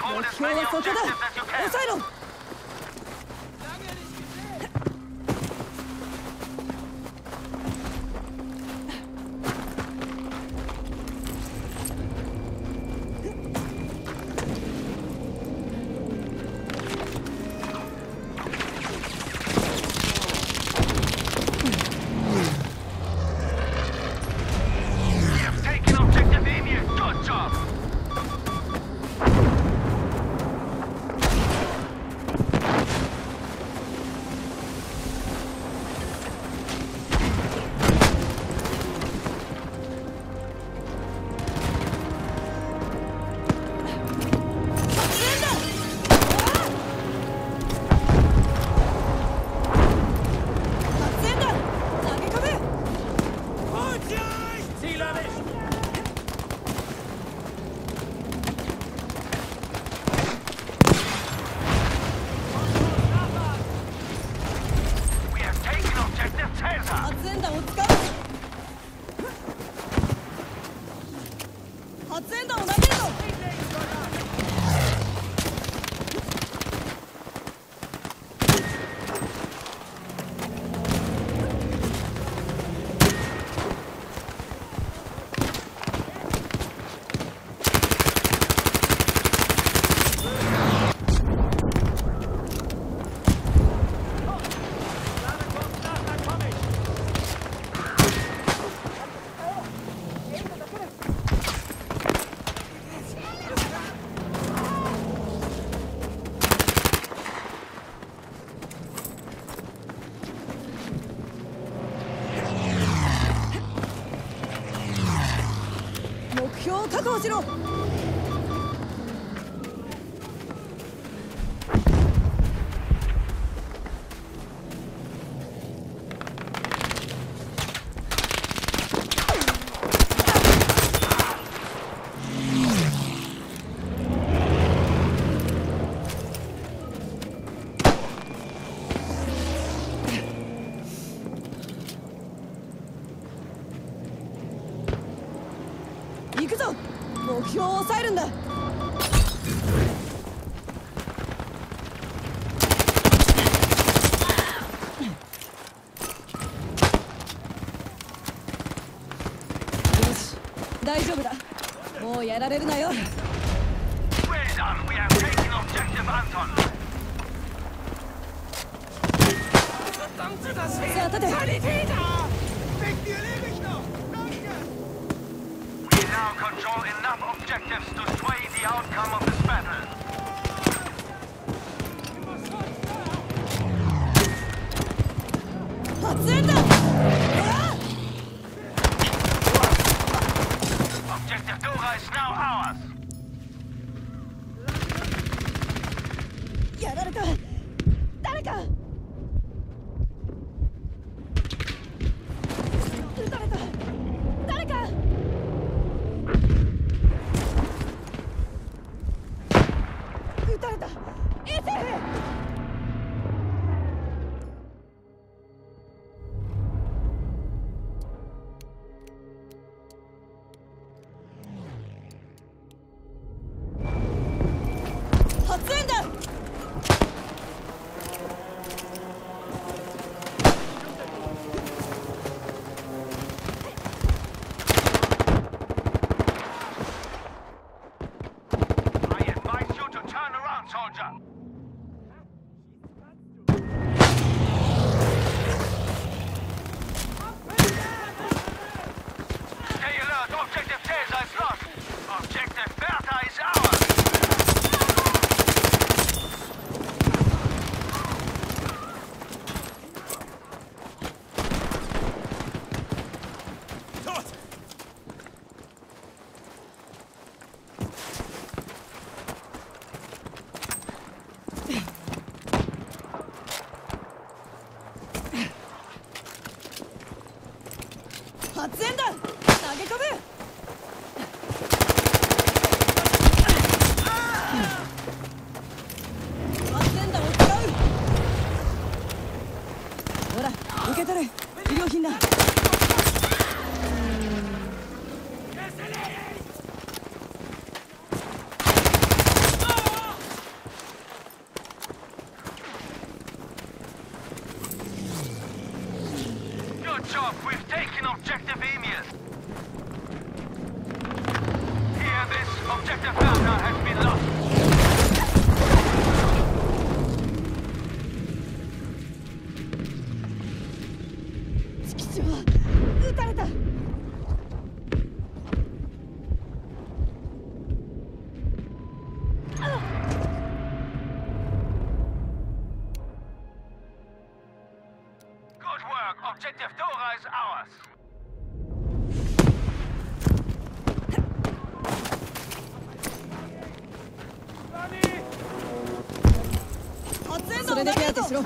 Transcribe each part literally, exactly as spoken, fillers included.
目標はそこだ。抑えろ。確保しろ。行くぞ。目標を抑えるんだ。よし、大丈夫だ。もうやられるなよ。さあ立て。 Now control enough objectives to sway the outcome of this battle. Objective Dora is now ours. やられた。誰か。撃たれた。誰か。撃たれた。エセフ。発煙だ。発煙だ。投げ込む。発煙弾を使う。ほら受け取れ。医療品だ。 Good job. We've taken objective Emil. Hear this? Objective Delta has been lost. 敵将撃たれた。 Good work. Objective Dora is ours. それで手当てしろ。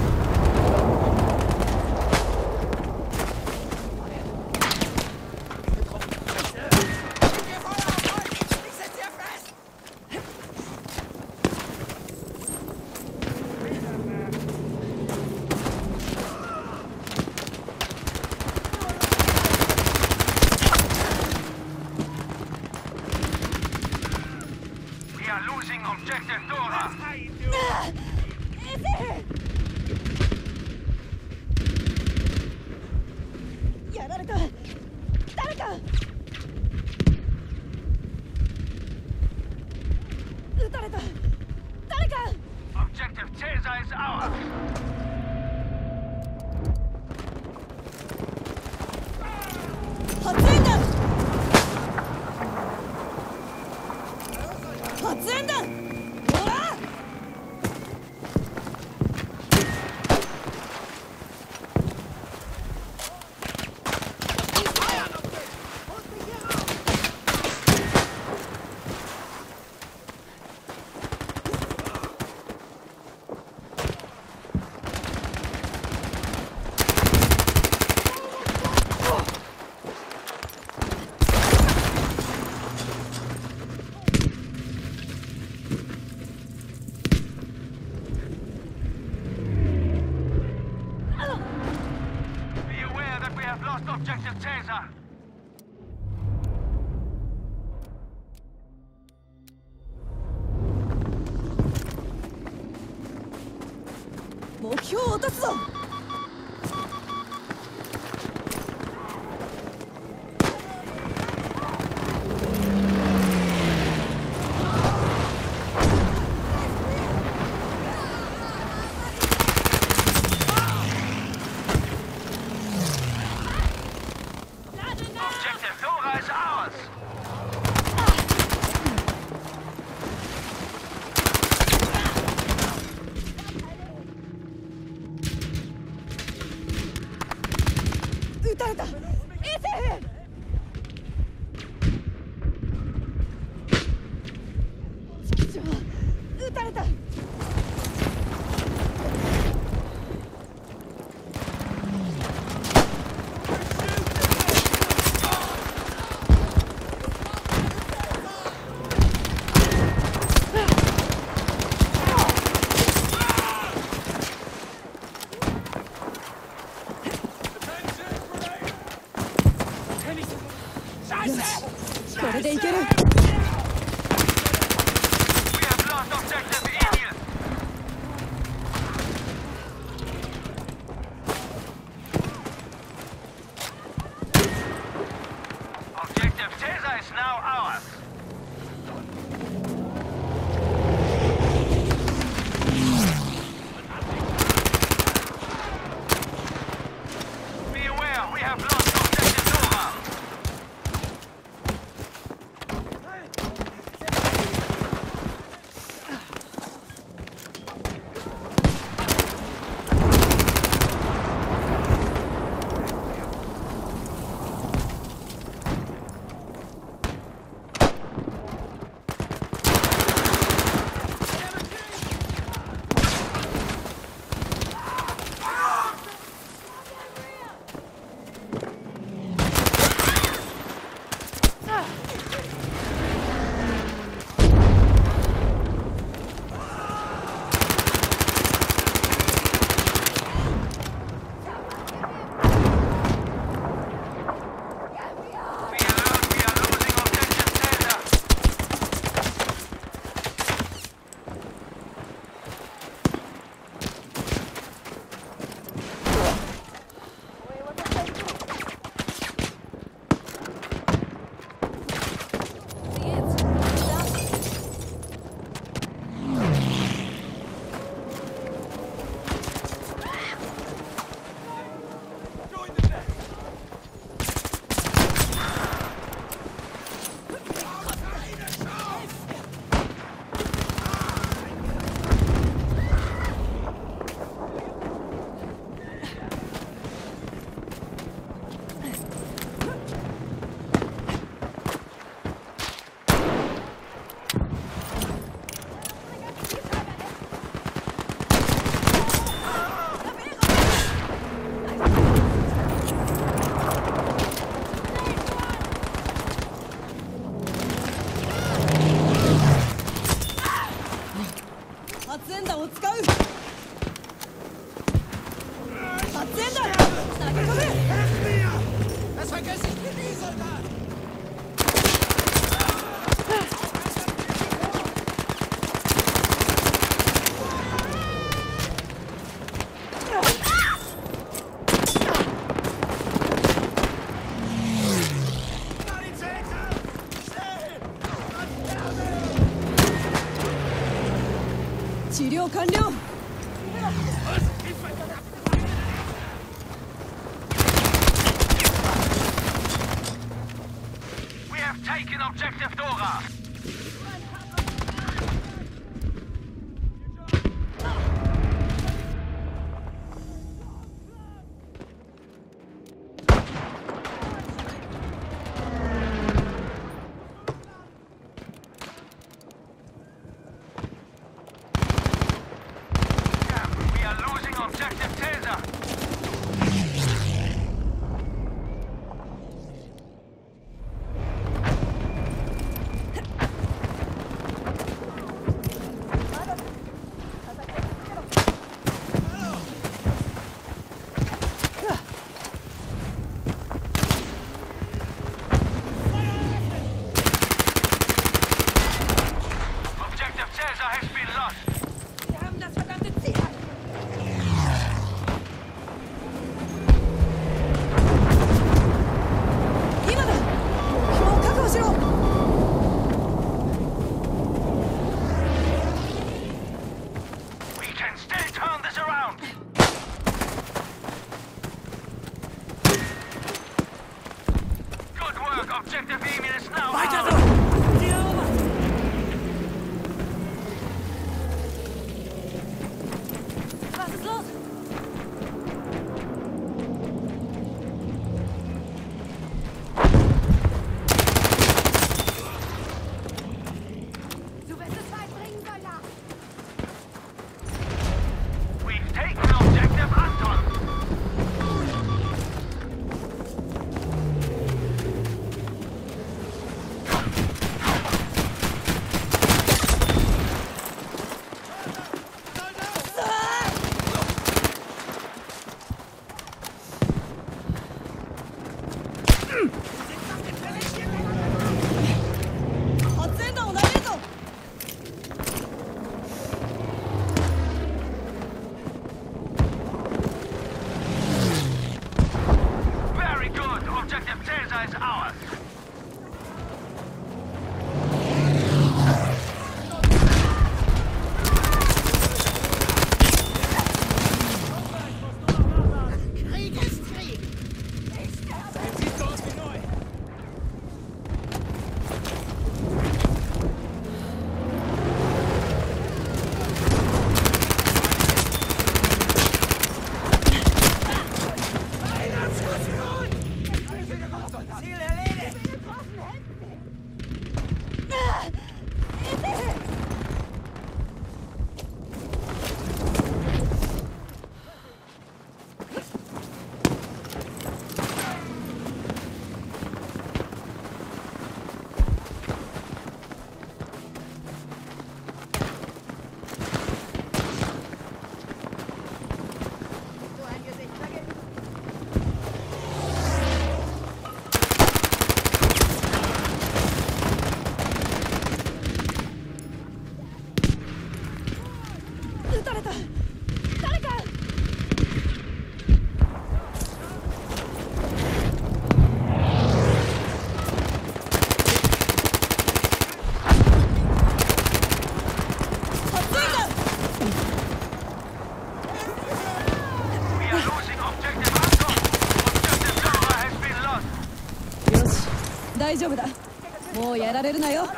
We are losing objective Dora. やられた。誰か撃たれた。誰か Objective Caesar is ours. 発煙弾。発煙弾。おら Be aware that we have lost objective Caesar. 目標を落とすぞ。 Objective Dora is ours. 撃たれた。衛生兵。敵将撃たれた。よし、これでいける。 We have lost objective Emil. Objective Caesar is now ours. Be aware, we have lost objective Dora. 敵 Das vergesse ich nie, Soldat! 治療完了。 We have taken objective Dora. We are losing objective Caesar. Objective Caesar has been lost. Wir haben das verdammte Ziel.今だ。紐を確保しろ。 We can still turn this around. Good work, objective Emil is now Weiter ours. so! Die Erober! Was ist los? Du wirst es weit bringen, Soldat. We've taken objective Anton. Very good. Objective Caesar is ours. Krieg ist Krieg! Jetzt sieht so aus wie neu! Ziel erledigt! We are losing objective Anton. Objective Dora has been lost. よし、大丈夫だ。もうやられるなよ。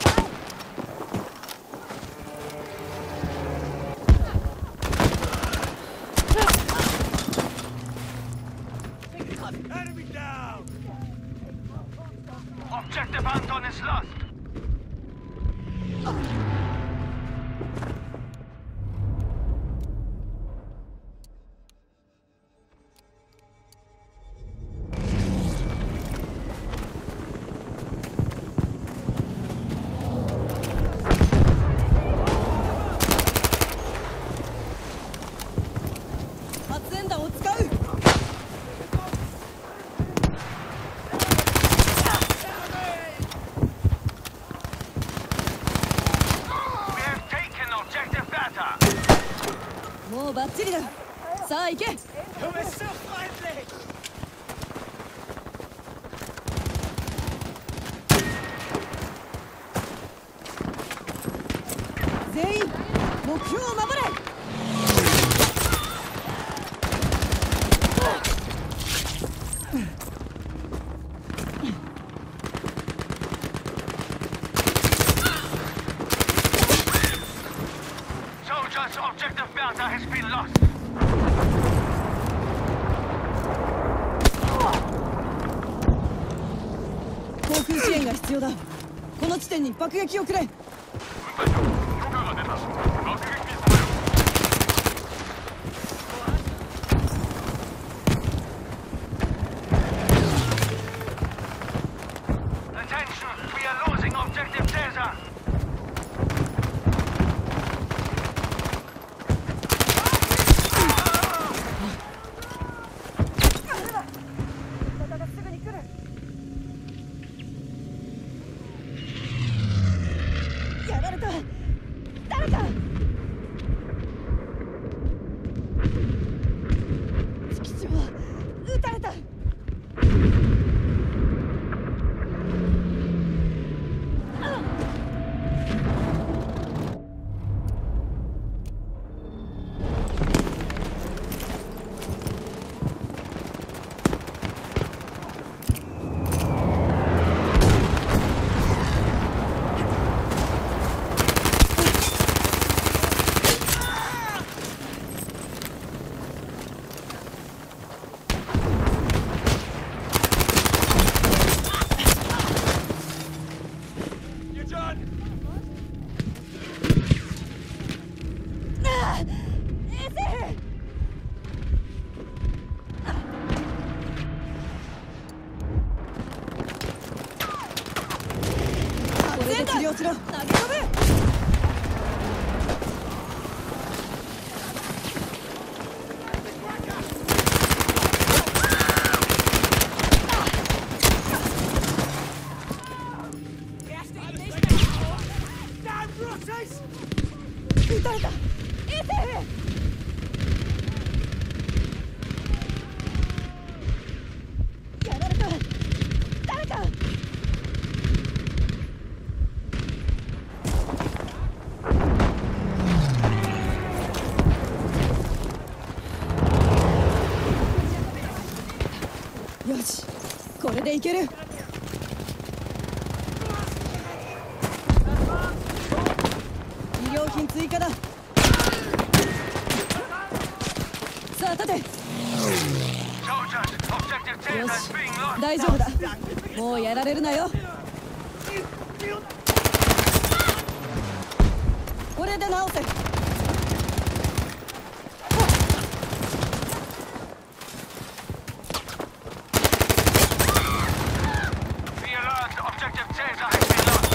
Enemy down! Objective Anton is lost. りだ。さあ行け。 Du bist so freundlich! 全員目標を守れ。 Soldiers, objective Bertha has been lost. 航空支援が必要だ。この地点に爆撃をくれ。 軍隊長、許可が出た。爆撃に備えろ。Attention, we are losing objective Caesar. やられた。誰か。指揮長は撃たれた。これで治療しろ。投げ飛べ。撃たれた。エセフ。やられた。誰か。よし、これでいける。医療品追加だ。さあ立て。 Soldiers, objective よ Caesar し is being lost. 大丈夫だ。もうやられるなよ。これで直せ。 Be alert, objective Caesar has been lost.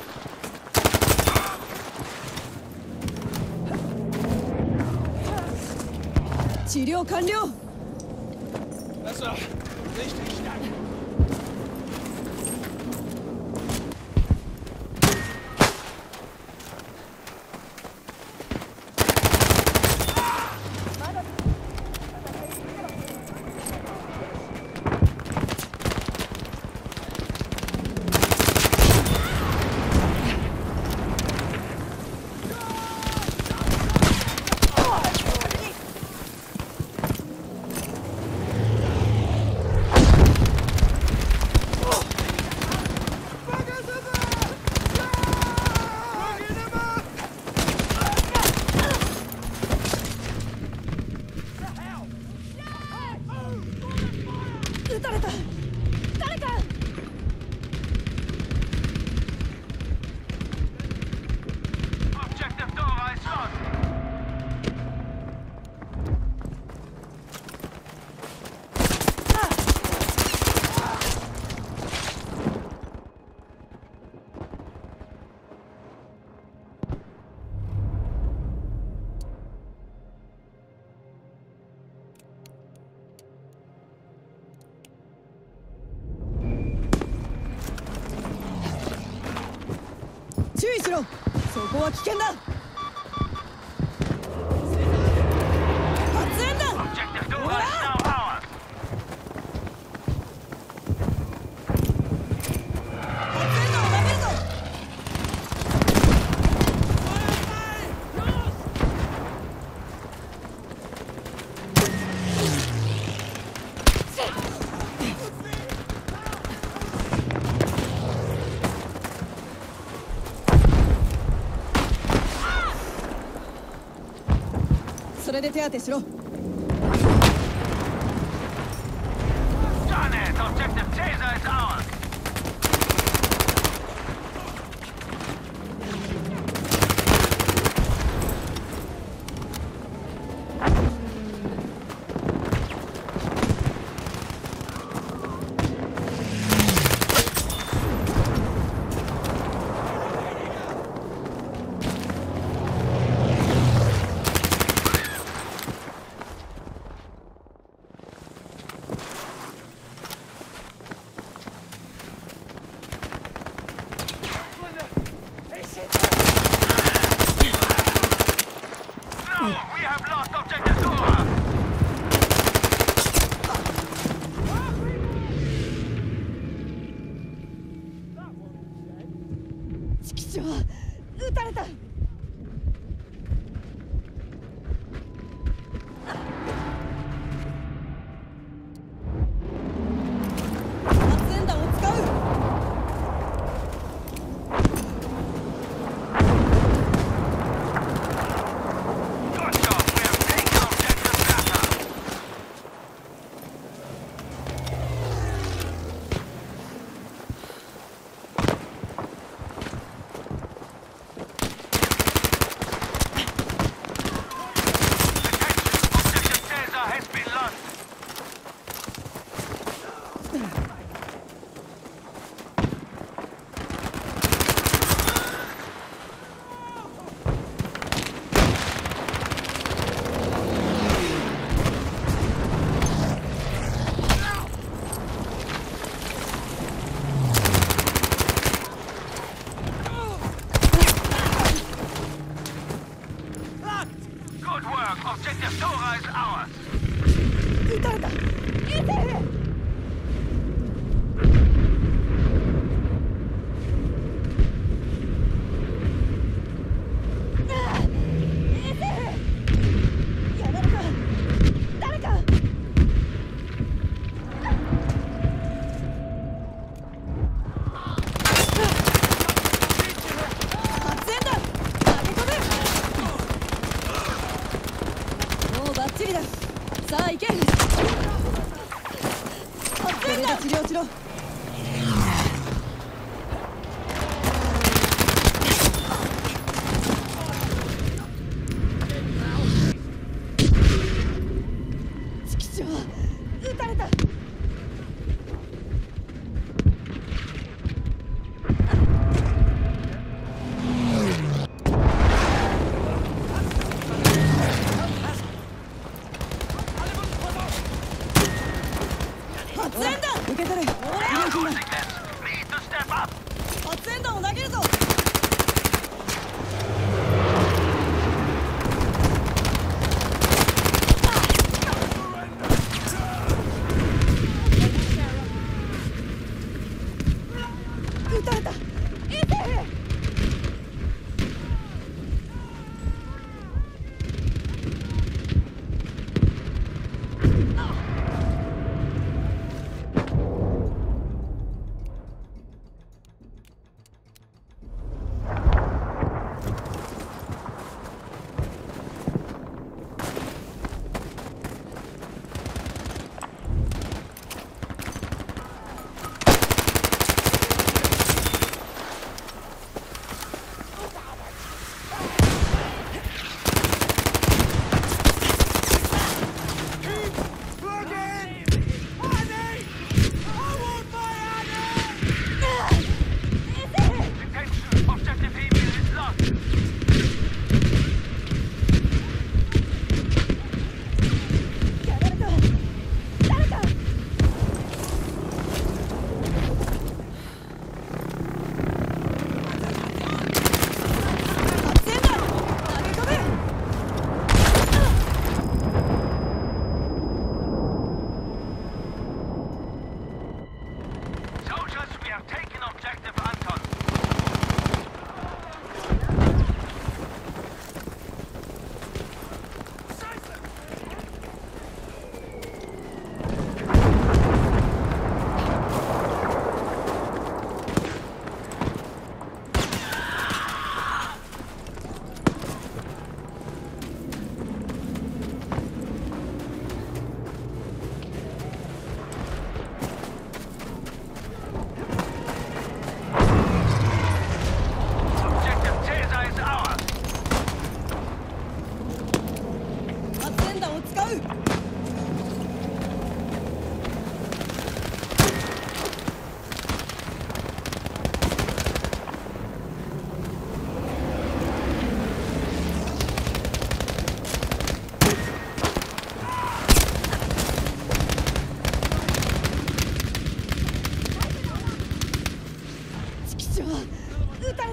治療完了。 Besser. Richtig stark. 撃たれた。誰か。 Objective Dora is lost. 注意しろ。そこは危険だ。 れで手当てしろ。 Done it! Objective Taser is ours! No! We have lost Objective Dora! チキショー、撃たれた。発煙弾を使う。 Good job! We have taken Objective Data! Objective Taser has been lost! Good work! Objective Dora is ours! 撃たれた。エセフ。 さあ行け。これで治療しろ。チキショー、撃たれた。発煙弾受け取れ。 We are losing this! Need to step up! 発煙弾を投げるぞ。 撃たれた。エセフ。 Objective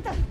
た。